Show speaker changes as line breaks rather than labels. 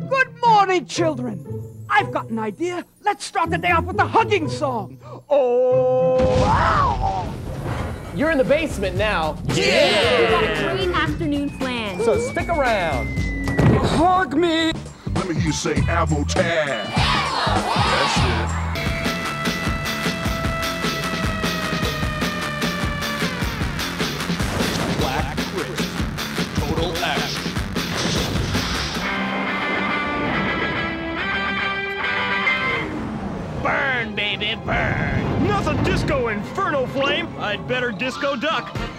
Good morning, children. I've got an idea. Let's start the day off with the hugging song. Oh, wow.
You're in the basement now.
Yeah! We got a great afternoon planned.
So stick around.
Hug me.
Let me hear you say Motad. That's it.
Black Chris. Total action.
Burn, baby, burn.
Nothing disco inferno flame. I'd better disco duck.